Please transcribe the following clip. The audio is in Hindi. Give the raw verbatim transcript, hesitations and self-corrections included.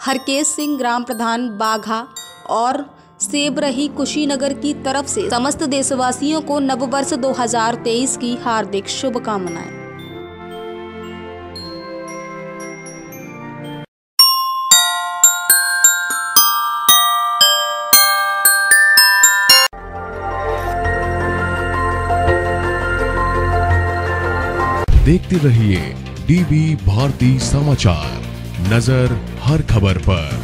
हरकेश सिंह ग्राम प्रधान बाघा और सेबरही कुशीनगर की तरफ से समस्त देशवासियों को नववर्ष दो हज़ार तेईस की हार्दिक शुभकामनाएं। देखते रहिए डीबी भारती समाचार, नजर हर खबर पर।